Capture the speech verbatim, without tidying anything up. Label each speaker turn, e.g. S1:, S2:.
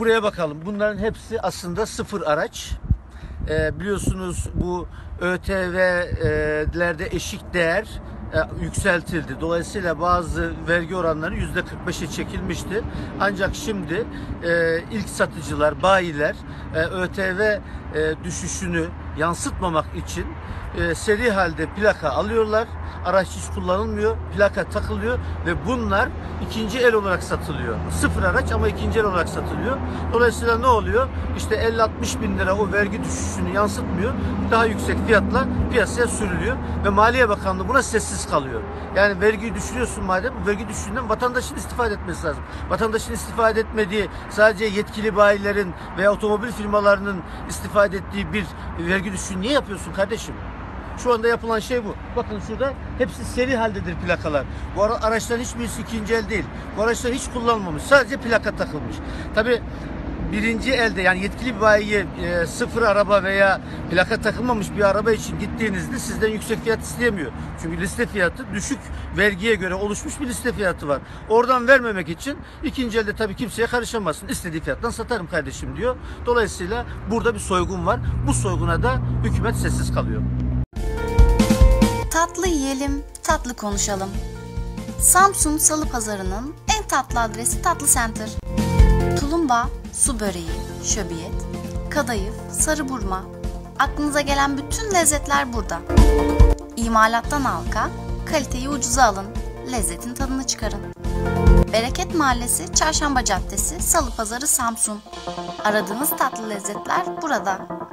S1: buraya bakalım. Bunların hepsi aslında sıfır araç. Ee, biliyorsunuz bu ÖTV'lerde eşik değer e, yükseltildi. Dolayısıyla bazı vergi oranları yüzde kırk beşe çekilmişti. Ancak şimdi e, ilk satıcılar, bayiler e, ÖTV e, düşüşünü yansıtmamak için e, seri halde plaka alıyorlar. Araç hiç kullanılmıyor. Plaka takılıyor ve bunlar ikinci el olarak satılıyor. Sıfır araç ama ikinci el olarak satılıyor. Dolayısıyla ne oluyor? İşte elli altmış bin lira o vergi düşüşünü yansıtmıyor. Daha yüksek fiyatla piyasaya sürülüyor ve Maliye Bakanlığı buna sessiz kalıyor. Yani vergiyi düşürüyorsun madem, bu vergi düşüşünden vatandaşın istifade etmesi lazım. Vatandaşın istifade etmediği, sadece yetkili bayilerin veya otomobil firmalarının istifade ettiği bir vergi düşüşünü niye yapıyorsun kardeşim? Şu anda yapılan şey bu. Bakın şurada hepsi seri haldedir plakalar. Bu araçların hiçbirisi ikinci el değil. Bu araçlar hiç kullanılmamış. Sadece plaka takılmış. Tabii birinci elde, yani yetkili bir bayiye e, sıfır araba veya plaka takılmamış bir araba için gittiğinizde sizden yüksek fiyat isteyemiyor. Çünkü liste fiyatı düşük vergiye göre oluşmuş bir liste fiyatı var. Oradan vermemek için ikinci elde tabii kimseye karışamazsın. İstediği fiyattan satarım kardeşim diyor. Dolayısıyla burada bir soygun var. Bu soyguna da hükümet sessiz kalıyor.
S2: Tatlı yiyelim, tatlı konuşalım. Samsun Salı Pazarı'nın en tatlı adresi Tatlı Center. Tulumba, su böreği, şöbiyet, kadayıf, sarı burma. Aklınıza gelen bütün lezzetler burada. İmalattan halka, kaliteyi ucuza alın, lezzetin tadını çıkarın. Bereket Mahallesi, Çarşamba Caddesi, Salı Pazarı, Samsun. Aradığınız tatlı lezzetler burada.